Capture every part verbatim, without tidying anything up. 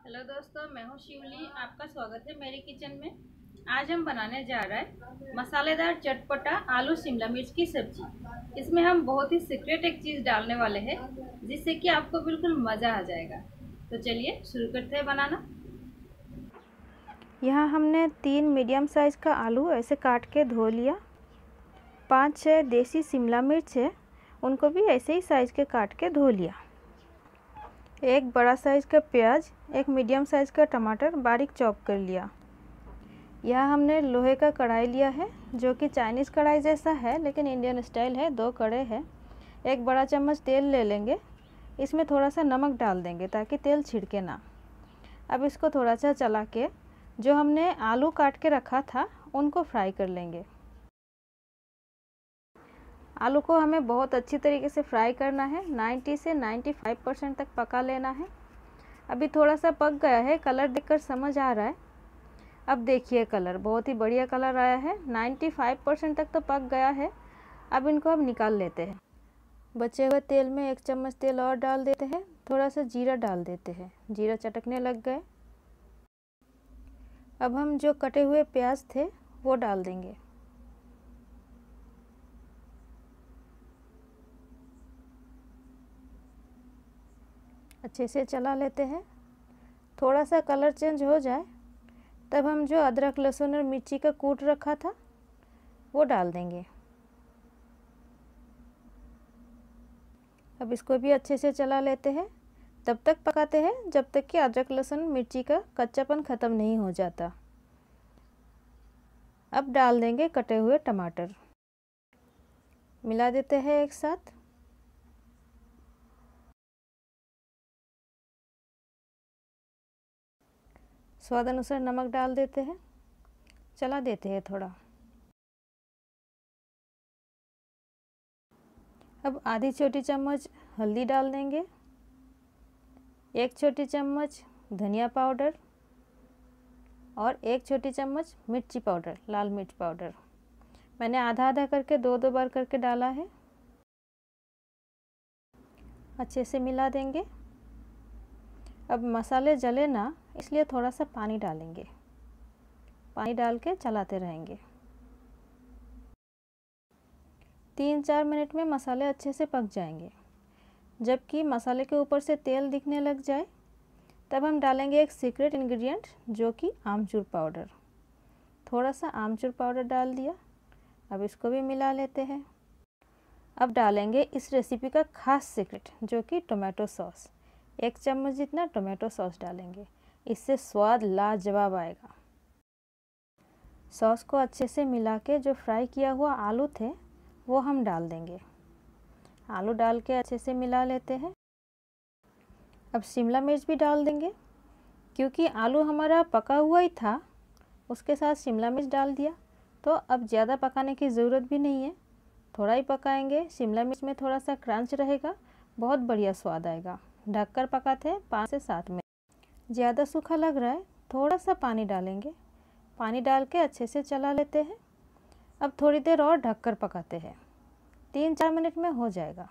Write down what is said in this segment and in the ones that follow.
Hello दोस्तों, मैं हूं शिवली। आपका स्वागत है मेरे किचन में। आज हम बनाने जा रहे हैं मसालेदार चटपटा आलू शिमला मिर्च की सब्जी। इसमें हम बहुत ही सीक्रेट एक चीज़ डालने वाले हैं जिससे कि आपको बिल्कुल मज़ा आ जाएगा। तो चलिए शुरू करते हैं बनाना। यहाँ हमने तीन मीडियम साइज़ का आलू ऐसे काट के धो लिया। पाँच छः देसी शिमला मिर्च है, उनको भी ऐसे ही साइज़ के काट के धो लिया। एक बड़ा साइज़ का प्याज, एक मीडियम साइज़ का टमाटर बारीक चॉप कर लिया। यहाँ हमने लोहे का कढ़ाई लिया है जो कि चाइनीज़ कढ़ाई जैसा है लेकिन इंडियन स्टाइल है। दो कढ़े हैं। एक बड़ा चम्मच तेल ले लेंगे। इसमें थोड़ा सा नमक डाल देंगे ताकि तेल छिड़के ना। अब इसको थोड़ा सा चला के जो हमने आलू काट के रखा था उनको फ्राई कर लेंगे। आलू को हमें बहुत अच्छी तरीके से फ्राई करना है। नब्बे से पचानवे परसेंट तक पका लेना है। अभी थोड़ा सा पक गया है, कलर देखकर समझ आ रहा है। अब देखिए कलर बहुत ही बढ़िया कलर आया है। पचानवे परसेंट तक तो पक गया है। अब इनको अब निकाल लेते हैं। बचे हुए तेल में एक चम्मच तेल और डाल देते हैं। थोड़ा सा जीरा डाल देते हैं। जीरा चटकने लग गए। अब हम जो कटे हुए प्याज थे वो डाल देंगे। अच्छे से चला लेते हैं। थोड़ा सा कलर चेंज हो जाए तब हम जो अदरक लहसुन और मिर्ची का कूट रखा था वो डाल देंगे। अब इसको भी अच्छे से चला लेते हैं। तब तक पकाते हैं जब तक कि अदरक लहसुन मिर्ची का कच्चापन ख़त्म नहीं हो जाता। अब डाल देंगे कटे हुए टमाटर। मिला देते हैं एक साथ। स्वाद अनुसार नमक डाल देते हैं। चला देते हैं थोड़ा। अब आधी छोटी चम्मच हल्दी डाल देंगे। एक छोटी चम्मच धनिया पाउडर और एक छोटी चम्मच मिर्ची पाउडर, लाल मिर्च पाउडर। मैंने आधा आधा करके दो दो बार करके डाला है। अच्छे से मिला देंगे। अब मसाले जले ना इसलिए थोड़ा सा पानी डालेंगे। पानी डाल के चलाते रहेंगे। तीन चार मिनट में मसाले अच्छे से पक जाएंगे। जबकि मसाले के ऊपर से तेल दिखने लग जाए तब हम डालेंगे एक सीक्रेट इंग्रेडिएंट जो कि आमचूर पाउडर। थोड़ा सा आमचूर पाउडर डाल दिया। अब इसको भी मिला लेते हैं। अब डालेंगे इस रेसिपी का खास सीक्रेट जो कि टोमेटो सॉस। एक चम्मच जितना टोमेटो सॉस डालेंगे। इससे स्वाद लाजवाब आएगा। सॉस को अच्छे से मिला के जो फ्राई किया हुआ आलू थे वो हम डाल देंगे। आलू डाल के अच्छे से मिला लेते हैं। अब शिमला मिर्च भी डाल देंगे। क्योंकि आलू हमारा पका हुआ ही था उसके साथ शिमला मिर्च डाल दिया तो अब ज़्यादा पकाने की ज़रूरत भी नहीं है। थोड़ा ही पकाएंगे। शिमला मिर्च में थोड़ा सा क्रंच रहेगा, बहुत बढ़िया स्वाद आएगा। ढककर पकाते हैं पाँच से सात मिनट। ज़्यादा सूखा लग रहा है, थोड़ा सा पानी डालेंगे। पानी डाल के अच्छे से चला लेते हैं। अब थोड़ी देर और ढककर पकाते हैं। तीन चार मिनट में हो जाएगा।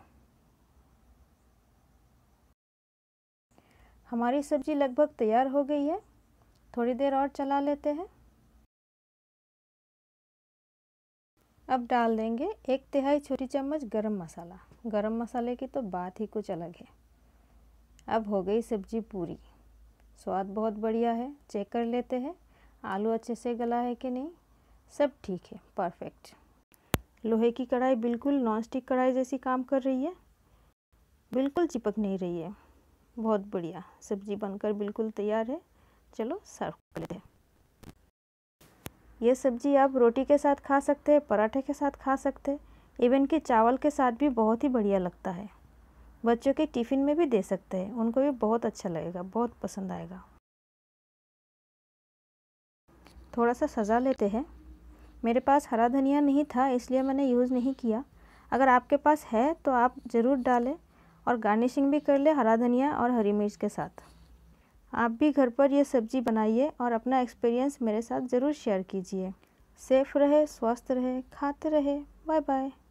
हमारी सब्ज़ी लगभग तैयार हो गई है। थोड़ी देर और चला लेते हैं। अब डाल देंगे एक तिहाई छोटी चम्मच गरम मसाला। गरम मसाले की तो बात ही कुछ अलग है। अब हो गई सब्ज़ी पूरी। स्वाद बहुत बढ़िया है। चेक कर लेते हैं आलू अच्छे से गला है कि नहीं। सब ठीक है, परफेक्ट। लोहे की कढ़ाई बिल्कुल नॉन स्टिक कढ़ाई जैसी काम कर रही है, बिल्कुल चिपक नहीं रही है। बहुत बढ़िया। सब्ज़ी बनकर बिल्कुल तैयार है। चलो सर्व कर लेते हैं। ये सब्ज़ी आप रोटी के साथ खा सकते हैं, पराठे के साथ खा सकते हैं, इवन कि चावल के साथ भी बहुत ही बढ़िया लगता है। बच्चों के टिफ़िन में भी दे सकते हैं, उनको भी बहुत अच्छा लगेगा, बहुत पसंद आएगा। थोड़ा सा सजा लेते हैं। मेरे पास हरा धनिया नहीं था इसलिए मैंने यूज़ नहीं किया। अगर आपके पास है तो आप ज़रूर डालें और गार्निशिंग भी कर ले हरा धनिया और हरी मिर्च के साथ। आप भी घर पर ये सब्ज़ी बनाइए और अपना एक्सपीरियंस मेरे साथ ज़रूर शेयर कीजिए। सेफ रहे, स्वस्थ रहे, खाते रहे। Bye bye.